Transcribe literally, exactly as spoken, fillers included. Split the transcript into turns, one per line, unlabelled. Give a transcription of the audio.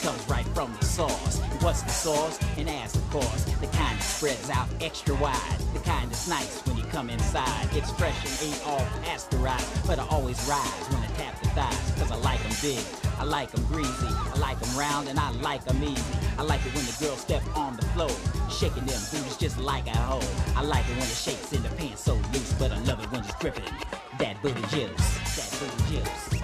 comes right from the source. What's the source? An ass, of course. The kind that spreads out extra wide. The kind that's nice when you come inside. It's fresh and ain't all pasteurized, but I always rise when I tap the thighs, cause I like them big, I like them greasy, I like them round and I like them easy. I like it when the girl step on the floor, shaking them booties just like a hoe. I like it when it shakes in the pants so loose, but I love it when it's dripping that booty juice, that booty juice.